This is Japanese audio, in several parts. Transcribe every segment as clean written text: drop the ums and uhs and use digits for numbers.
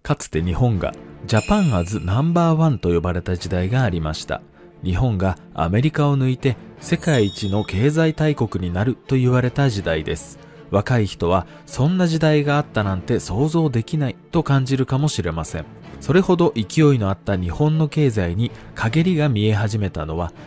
かつて日本がジャパンアズナンバーワンと呼ばれた時代がありました。日本がアメリカを抜いて世界一の経済大国になると言われた時代です。若い人はそんな時代があったなんて想像できないと感じるかもしれません。それほど勢いのあった日本の経済に陰りが見え始めたのは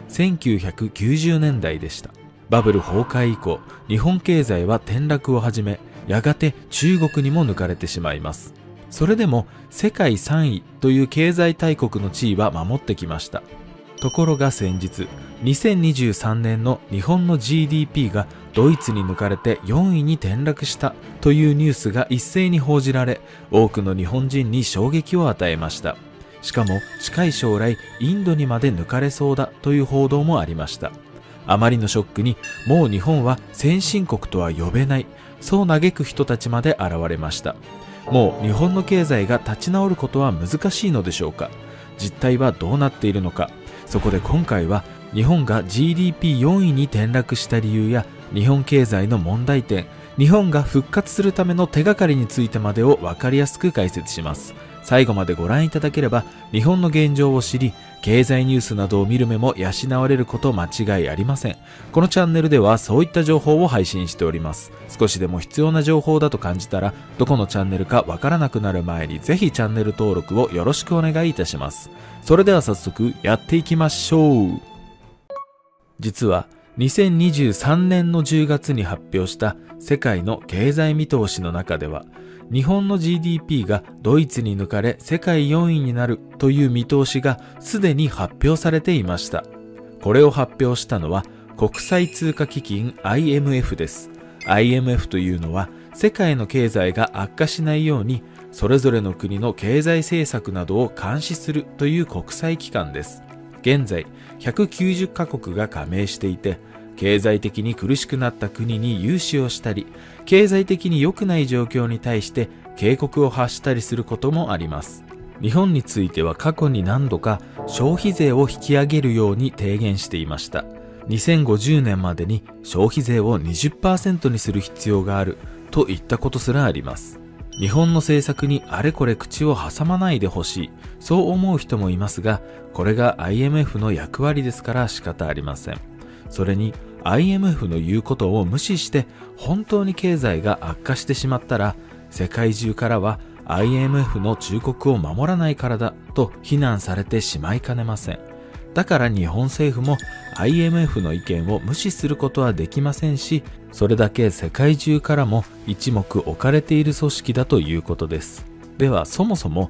1990年代でした。バブル崩壊以降、日本経済は転落を始め、やがて中国にも抜かれてしまいます。それでも世界3位という経済大国の地位は守ってきました。ところが先日、2023年の日本の GDP がドイツに抜かれて4位に転落したというニュースが一斉に報じられ、多くの日本人に衝撃を与えました。しかも近い将来インドにまで抜かれそうだという報道もありました。あまりのショックにもう日本は先進国とは呼べない、そう嘆く人たちまで現れました。もう日本の経済が立ち直ることは難しいのでしょうか。実態はどうなっているのか。そこで今回は日本が GDP4 位に転落した理由や日本経済の問題点、日本が復活するための手がかりについてまでを分かりやすく解説します。最後までご覧いただければ日本の現状を知り、経済ニュースなどを見る目も養われること間違いありません。このチャンネルではそういった情報を配信しております。少しでも必要な情報だと感じたら、どこのチャンネルかわからなくなる前にぜひチャンネル登録をよろしくお願いいたします。それでは早速やっていきましょう。実は2023年の10月に発表した世界の経済見通しの中では、日本の GDP がドイツに抜かれ世界4位になるという見通しがすでに発表されていました。これを発表したのは国際通貨基金 IMF です。IMF というのは世界の経済が悪化しないようにそれぞれの国の経済政策などを監視するという国際機関です。現在190カ国が加盟していて、経済的に苦しくなった国に融資をしたり、経済的に良くない状況に対して警告を発したりすることもあります。日本については過去に何度か消費税を引き上げるように提言していました。2050年までに消費税を 20% にする必要があるといったことすらあります。日本の政策にあれこれ口を挟まないでほしい、そう思う人もいますが、これが IMF の役割ですから仕方ありません。それに IMF の言うことを無視して本当に経済が悪化してしまったら、世界中からは IMF の忠告を守らないからだと非難されてしまいかねません。だから日本政府も IMF の意見を無視することはできませんし、それだけ世界中からも一目置かれている組織だということです。ではそもそも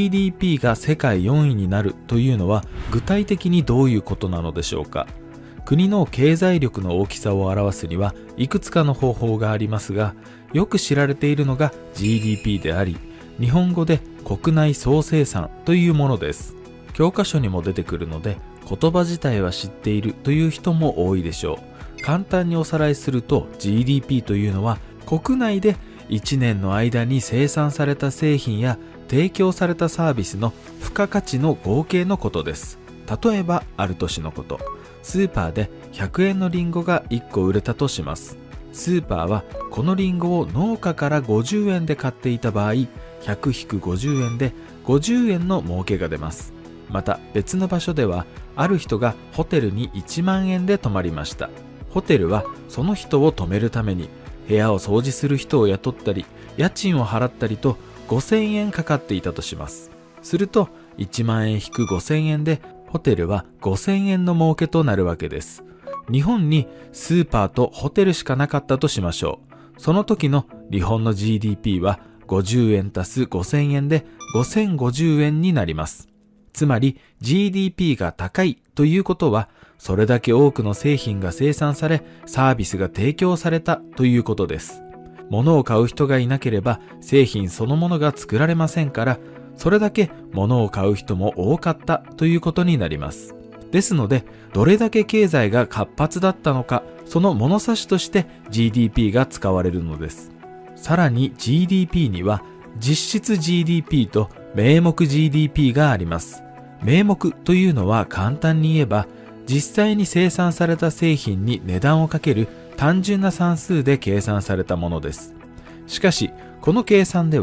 GDP が世界4位になるというのは具体的にどういうことなのでしょうか。国の経済力の大きさを表すにはいくつかの方法がありますが、よく知られているのが GDP であり、日本語で国内総生産というものです。教科書にも出てくるので言葉自体は知っているという人も多いでしょう。簡単におさらいすると GDP というのは国内で1年の間に生産された製品や提供されたサービスの付加価値の合計のことです。例えばある年のこと、スーパーで100円のリンゴが1個売れたとします。スーパーはこのリンゴを農家から50円で買っていた場合、100-50円で50円の儲けが出ます。また別の場所ではある人がホテルに1万円で泊まりました。ホテルはその人を泊めるために部屋を掃除する人を雇ったり家賃を払ったりと5000円かかっていたとします。すると1万円引く5000円でホテルは5000円の儲けとなるわけです。日本にスーパーとホテルしかなかったとしましょう。その時の日本の GDP は50円足す5000円で5050円になります。つまり GDP が高いということは、それだけ多くの製品が生産され、サービスが提供されたということです。物を買う人がいなければ製品そのものが作られませんから、それだけ物を買う人も多かったということになります。ですので、どれだけ経済が活発だったのか、その物差しとして GDP が使われるのです。さらに GDP には実質 GDP と名目 GDP があります。名目というのは簡単に言えば、実際に生産された製品に値段をかける単純な算数で計算されたものです。しかし、この計算では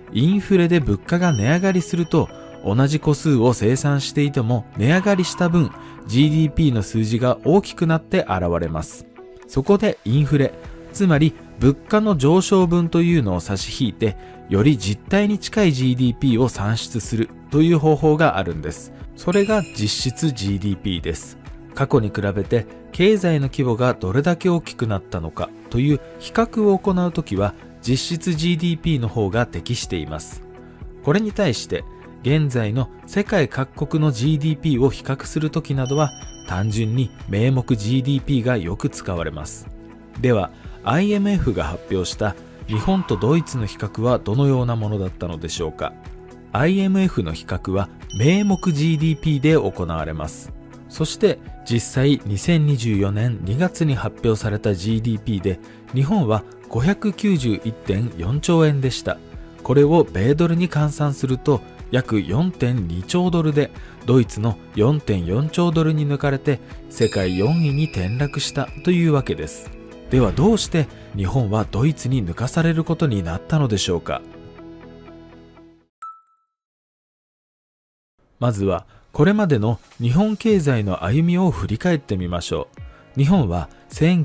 インフレで物価が値上がりすると、同じ個数を生産していても値上がりした分、GDP の数字が大きくなって現れます。そこでインフレ、つまり物価の上昇分というのを差し引いて、より実態に近い GDP を算出するという方法があるんです。それが実質 GDP です。過去に比べて経済の規模がどれだけ大きくなったのかという比較を行うときは、実質 GDP の方が適しています。これに対して現在の世界各国の GDP を比較するときなどは、単純に名目 GDP がよく使われます。では IMF が発表した日本とドイツの比較はどのようなものだったのでしょうか。 IMF の比較は名目 GDP で行われます。そして実際2024年2月に発表された GDP で日本は 591.4 兆円でした。これを米ドルに換算すると約 4.2 兆ドルで、ドイツの 4.4 兆ドルに抜かれて世界4位に転落したというわけです。ではどうして日本はドイツに抜かされることになったのでしょうか。まずはこれまでの日本経済の歩みを振り返ってみましょう。日本は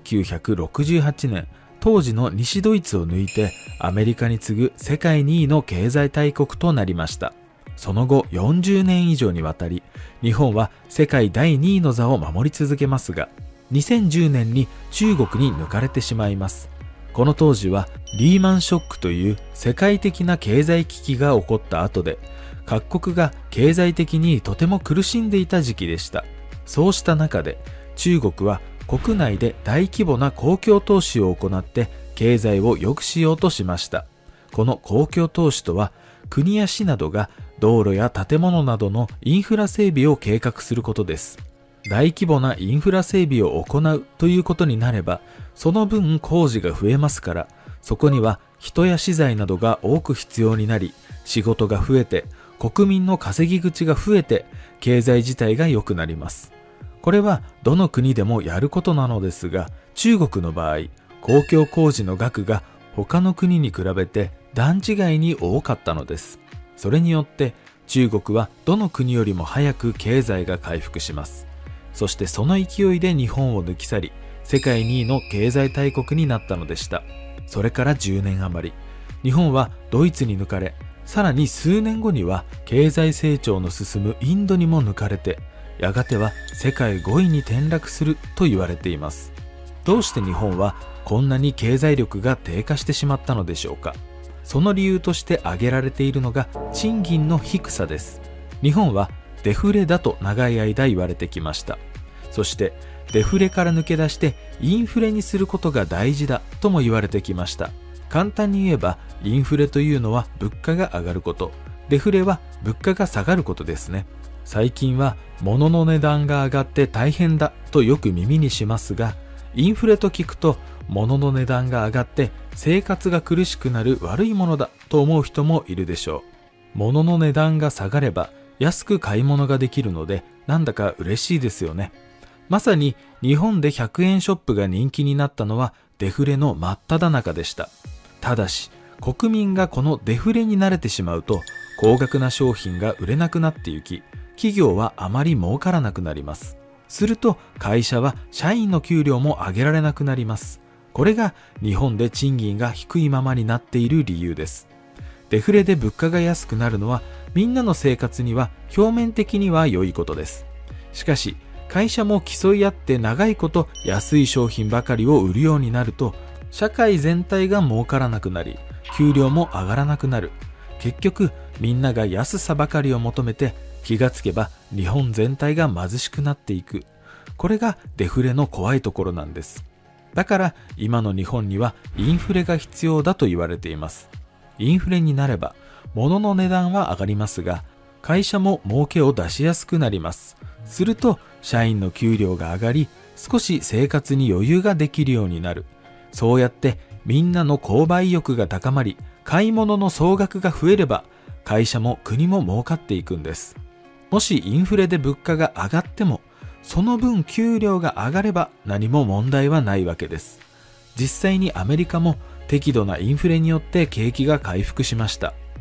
1968年、当時の西ドイツを抜いてアメリカに次ぐ世界2位の経済大国となりました。その後40年以上にわたり日本は世界第2位の座を守り続けますが、2010年に中国に抜かれてしまいます。この当時はリーマンショックという世界的な経済危機が起こった後で、各国が経済的にとても苦しんでいた時期でした。そうした中で中国は国内で大規模な公共投資を行って経済を良くしようとしました。この公共投資とは、国や市などが道路や建物などのインフラ整備を計画することです。大規模なインフラ整備を行うということになれば、その分工事が増えますから、そこには人や資材などが多く必要になり、仕事が増えて国民の稼ぎ口が増えて経済自体が良くなります。これはどの国でもやることなのですが、中国の場合、公共工事の額が他の国に比べて段違いに多かったのです。それによって中国はどの国よりも早く経済が回復します。そしてその勢いで日本を抜き去り、世界2位の経済大国になったのでした。それから10年余り、日本はドイツに抜かれ、さらに数年後には経済成長の進むインドにも抜かれて、やがては世界5位に転落すると言われています。どうして日本はこんなに経済力が低下してしまったのでしょうか。その理由として挙げられているのが賃金の低さです。日本はデフレだと長い間言われてきました。そしてデフレから抜け出してインフレにすることが大事だとも言われてきました。簡単に言えば、インフレというのは物価が上がること、デフレは物価が下がることですね。最近は物の値段が上がって大変だとよく耳にしますが、インフレと聞くと物の値段が上がって生活が苦しくなる悪いものだと思う人もいるでしょう。物の値段が下がれば安く買い物ができるので、なんだか嬉しいですよね。まさに日本で100円ショップが人気になったのはデフレの真っ只中でした。ただし国民がこのデフレに慣れてしまうと、高額な商品が売れなくなってゆき、企業はあまり儲からなくなります。すると会社は社員の給料も上げられなくなります。これが日本で賃金が低いままになっている理由です。デフレで物価が安くなるのはみんなの生活には表面的には良いことです。しかし会社も競い合って長いこと安い商品ばかりを売るようになると、社会全体が儲からなくなり、給料も上がらなくなる。結局みんなが安さばかりを求めて、気がつけば日本全体が貧しくなっていく。これがデフレの怖いところなんです。だから今の日本にはインフレが必要だと言われています。インフレになれば物の値段は上がりますが、会社も儲けを出しやすくなります。すると社員の給料が上がり、少し生活に余裕ができるようになる。そうやってみんなの購買意欲が高まり、買い物の総額が増えれば会社も国も儲かっていくんです。もしインフレで物価が上がっても、その分給料が上がれば何も問題はないわけです。実際にアメリカも適度なインフレによって景気が回復しました。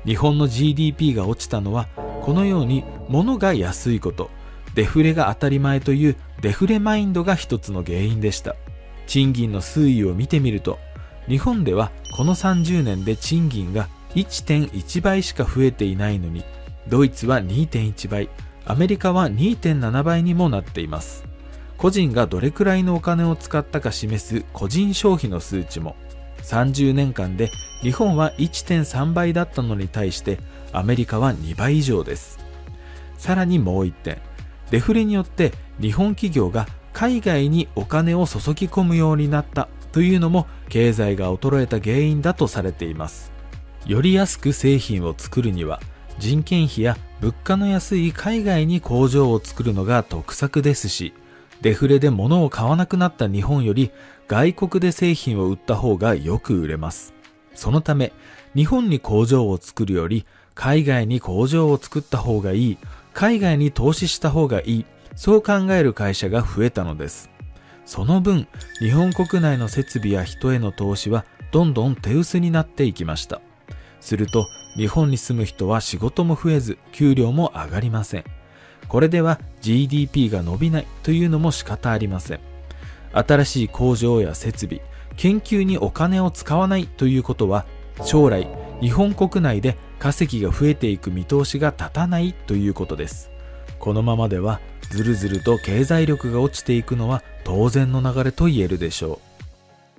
日本の GDP が落ちたのはこのように物が安いこと、デフレが当たり前というデフレマインドが一つの原因でした。賃金の推移を見てみると、日本ではこの30年で賃金が 1.1 倍しか増えていないのに、ドイツは 2.1 倍、アメリカは 2.7 倍にもなっています。個人がどれくらいのお金を使ったか示す個人消費の数値も、30年間で日本は 1.3 倍だったのに対してアメリカは2倍以上です。さらにもう一点、デフレによって日本企業が海外にお金を注ぎ込むようになったというのも経済が衰えた原因だとされています。より安く製品を作るには人件費や物価の安い海外に工場を作るのが得策ですし、デフレで物を買わなくなった日本より外国で製品を売った方がよく売れます。そのため日本に工場を作るより海外に工場を作った方がいい、海外に投資した方がいい、そう考える会社が増えたのです。その分、日本国内の設備や人への投資はどんどん手薄になっていきました。すると、日本に住む人は仕事も増えず、給料も上がりません。これでは GDP が伸びないというのも仕方ありません。新しい工場や設備、研究にお金を使わないということは、将来、日本国内で稼ぎが増えていく見通しが立たないということです。このままではずるずると経済力が落ちていくのは当然の流れと言えるでしょう。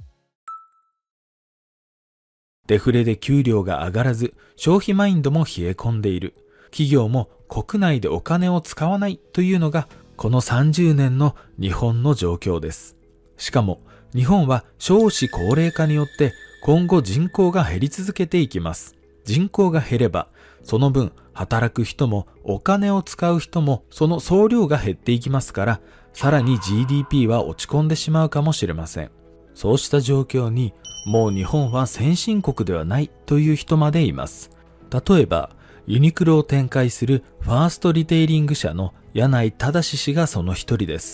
デフレで給料が上がらず消費マインドも冷え込んでいる。企業も国内でお金を使わないというのがこの30年の日本の状況です。しかも日本は少子高齢化によって今後人口が減り続けていきます。人口が減ればその分働く人もお金を使う人もその総量が減っていきますから、さらに GDP は落ち込んでしまうかもしれません。そうした状況にもう日本は先進国ではないという人までいます。例えばユニクロを展開するファーストリテイリング社の柳井正氏がその一人です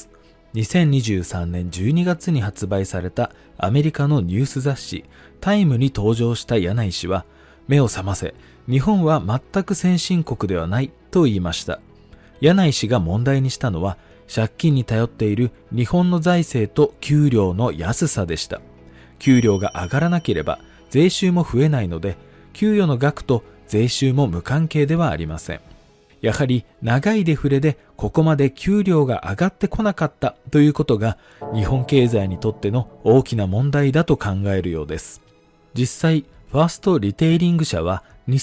。2023年12月に発売されたアメリカのニュース雑誌タイムに登場した柳井氏は、目を覚ませ、日本は全く先進国ではないと言いました。柳井氏が問題にしたのは、借金に頼っている日本の財政と給料の安さでした。給料が上がらなければ税収も増えないので、給与の額と税収も無関係ではありません。やはり長いデフレでここまで給料が上がってこなかったということが日本経済にとっての大きな問題だと考えるようです。実際、ファーストリテイリング社は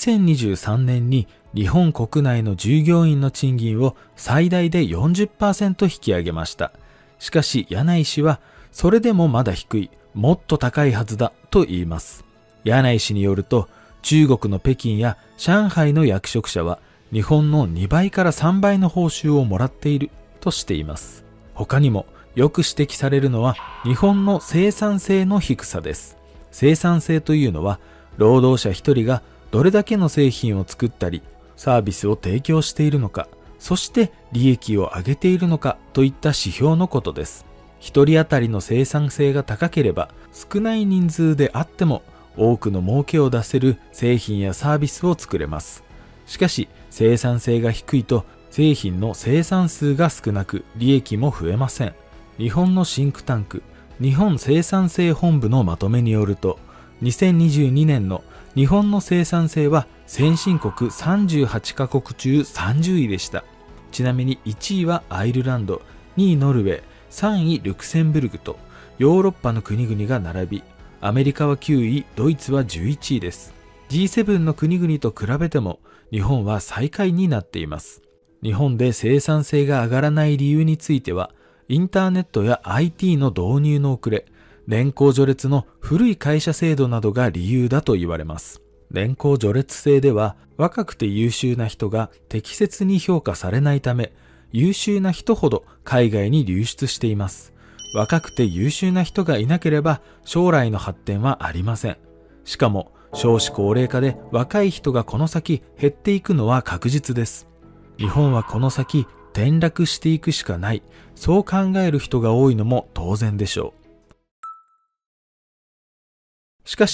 2023年に日本国内の従業員の賃金を最大で 40% 引き上げました。しかし柳井氏はそれでもまだ低い、もっと高いはずだと言います。柳井氏によると、中国の北京や上海の役職者は日本の2倍から3倍の報酬をもらっているとしています。他にもよく指摘されるのは日本の生産性の低さです。生産性というのは労働者一人がどれだけの製品を作ったりサービスを提供しているのか、そして利益を上げているのかといった指標のことです。一人当たりの生産性が高ければ少ない人数であっても多くの儲けを出せる製品やサービスを作れます。しかし生産性が低いと製品の生産数が少なく利益も増えません。日本のシンクタンク日本生産性本部のまとめによると、2022年の日本の生産性は先進国38カ国中30位でした。ちなみに1位はアイルランド、2位ノルウェー、3位ルクセンブルクとヨーロッパの国々が並び、アメリカは9位、ドイツは11位です。G7 の国々と比べても日本は最下位になっています。日本で生産性が上がらない理由については、インターネットや IT の導入の遅れ、年功序列の古い会社制度などが理由だと言われます。年功序列制では若くて優秀な人が適切に評価されないため、優秀な人ほど海外に流出しています。若くて優秀な人がいなければ将来の発展はありません。しかも少子高齢化で若い人がこの先減っていくのは確実です。日本はこの先転落していくしかない、そう考える人が多いのも当然でしょう。しかし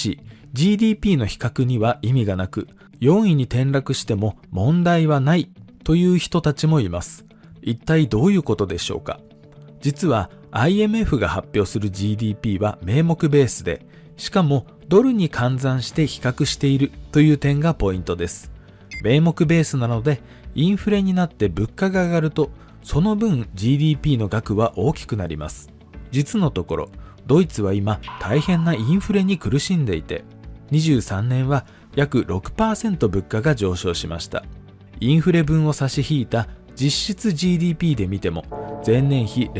GDP の比較には意味がなく、4位に転落しても問題はないという人たちもいます。一体どういうことでしょうか。実は IMF が発表する GDP は名目ベースで、しかもドルに換算して比較しているという点がポイントです。名目ベースなので、インフレになって物価が上がると、その分 GDP の額は大きくなります。実のところ、ドイツは今大変なインフレに苦しんでいて、23年は約 6% 物価が上昇しました。インフレ分を差し引いた実質 GDP で見ても前年比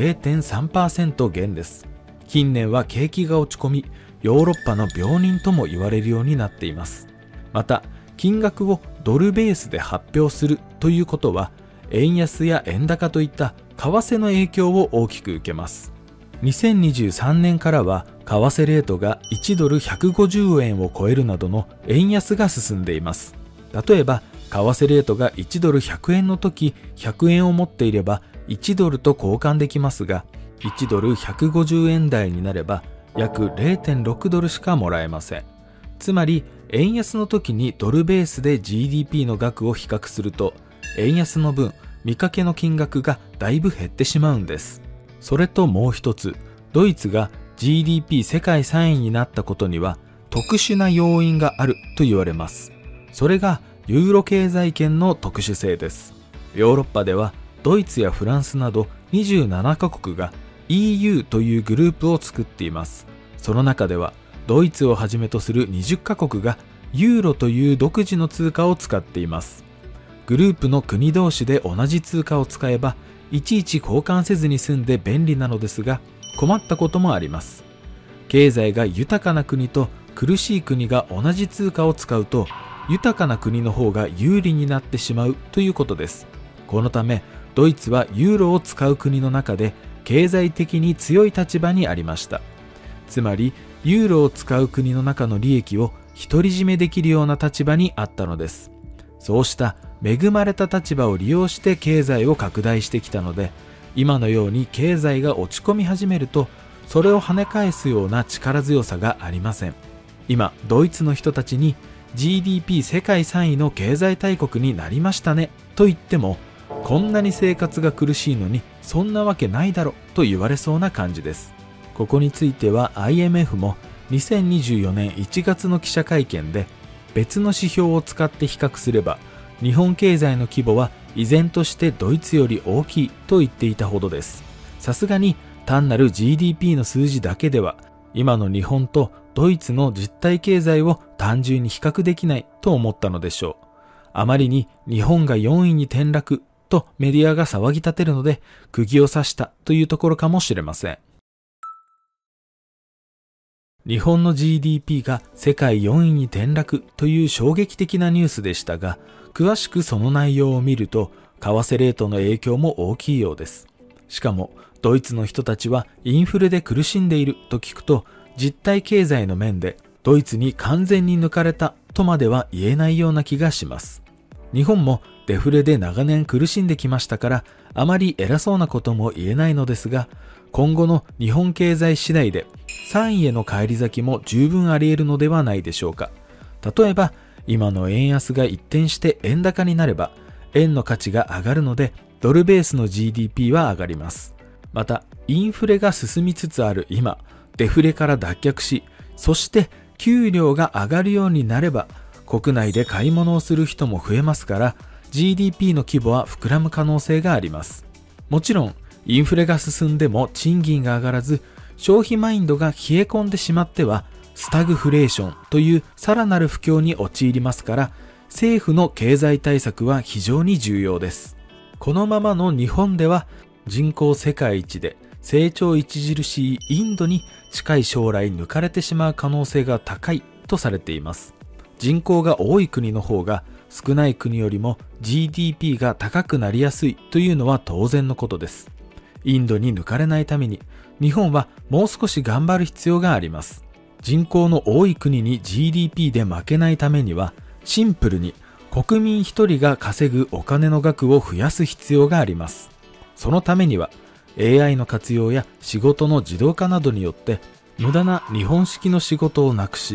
0.3% 減です。近年は景気が落ち込み、ヨーロッパの病人とも言われるようになっています。また、金額をドルベースで発表するということは、円安や円高といった為替の影響を大きく受けます。2023年からは為替レートが1ドル150円を超えるなどの円安が進んでいます。例えば、為替レートが1ドル100円の時、100円を持っていれば1ドルと交換できますが、1ドル150円台になれば約 0.6 ドルしかもらえません。つまり、円安の時にドルベースで GDP の額を比較すると、円安の分、見かけの金額がだいぶ減ってしまうんです。それともう一つ、ドイツが GDP 世界3位になったことには特殊な要因があると言われます。それがユーロ経済圏の特殊性です。ヨーロッパではドイツやフランスなど27カ国が EU というグループを作っています。その中ではドイツをはじめとする20カ国がユーロという独自の通貨を使っています。グループの国同士で同じ通貨を使えばいちいち交換せずに済んで便利なのですが、困ったこともあります。経済が豊かな国と苦しい国が同じ通貨を使うと、豊かな国の方が有利になってしまうということです。このため、ドイツはユーロを使う国の中で経済的に強い立場にありました。つまり、ユーロを使う国の中の利益を独り占めできるような立場にあったのです。そうした恵まれた立場を利用して経済を拡大してきたので、今のように経済が落ち込み始めると、それを跳ね返すような力強さがありません。今、ドイツの人たちに GDP 世界3位の経済大国になりましたねと言っても、こんなに生活が苦しいのにそんなわけないだろと言われそうな感じです。ここについては IMF も2024年1月の記者会見で、別の指標を使って比較すれば日本経済の規模は依然としてドイツより大きいと言っていたほどです。さすがに単なる GDP の数字だけでは今の日本とドイツの実体経済を単純に比較できないと思ったのでしょう。あまりに日本が4位に転落とメディアが騒ぎ立てるので釘を刺したというところかもしれません。日本の GDP が世界4位に転落という衝撃的なニュースでしたが、詳しくその内容を見ると、為替レートの影響も大きいようです。しかも、ドイツの人たちはインフレで苦しんでいると聞くと、実体経済の面でドイツに完全に抜かれたとまでは言えないような気がします。日本もデフレで長年苦しんできましたから、あまり偉そうなことも言えないのですが、今後の日本経済次第で3位への返り咲きも十分あり得るのではないでしょうか。例えば、今の円安が一転して円高になれば、円の価値が上がるので、ドルベースの GDP は上がります。また、インフレが進みつつある今、デフレから脱却し、そして給料が上がるようになれば、国内で買い物をする人も増えますから、GDP の規模は膨らむ可能性があります。もちろん、インフレが進んでも賃金が上がらず、消費マインドが冷え込んでしまっては、スタグフレーションというさらなる不況に陥りますから、政府の経済対策は非常に重要です。このままの日本では、人口世界一で成長著しいインドに近い将来抜かれてしまう可能性が高いとされています。人口が多い国の方が少ない国よりも GDP が高くなりやすいというのは当然のことです。インドに抜かれないために、日本はもう少し頑張る必要があります。人口の多い国に GDP で負けないためには、シンプルに国民一人が稼ぐお金の額を増やす必要があります。そのためには、AI の活用や仕事の自動化などによって、無駄な日本式の仕事をなくし、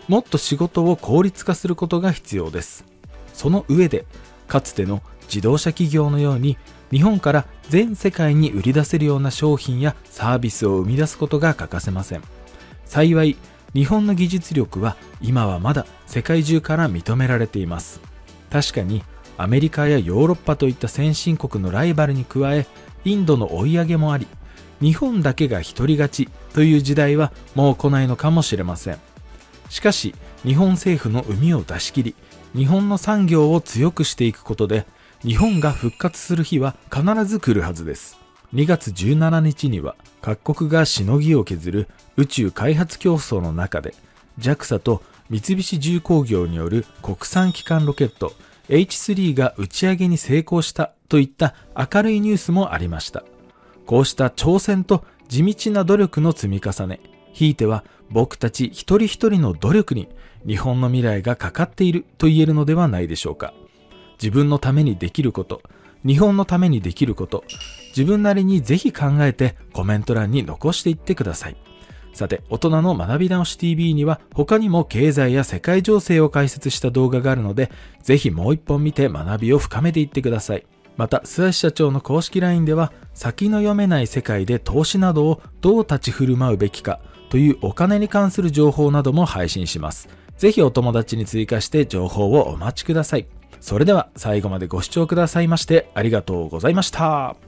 もっと仕事を効率化することが必要です。その上で、かつての自動車企業のように日本から全世界に売り出せるような商品やサービスを生み出すことが欠かせません。幸い、日本の技術力は今はまだ世界中から認められています。確かにアメリカやヨーロッパといった先進国のライバルに加え、インドの追い上げもあり、日本だけが独り勝ちという時代はもう来ないのかもしれません。しかし、日本政府の膿を出し切り、日本の産業を強くしていくことで、日本が復活する日は必ず来るはずです。2月17日には各国がしのぎを削る宇宙開発競争の中で JAXA と三菱重工業による国産基幹ロケット H3 が打ち上げに成功したといった明るいニュースもありました。こうした挑戦と地道な努力の積み重ね、ひいては僕たち一人一人の努力に日本の未来がかかっていると言えるのではないでしょうか。自分のためにできること、日本のためにできること、自分なりにぜひ考えてコメント欄に残していってください。さて、大人の学び直し TV には他にも経済や世界情勢を解説した動画があるので、ぜひもう一本見て学びを深めていってください。また、須橋社長の公式 LINE では、先の読めない世界で投資などをどう立ち振る舞うべきかというお金に関する情報なども配信します。ぜひお友達に追加して情報をお待ちください。それでは最後までご視聴くださいましてありがとうございました。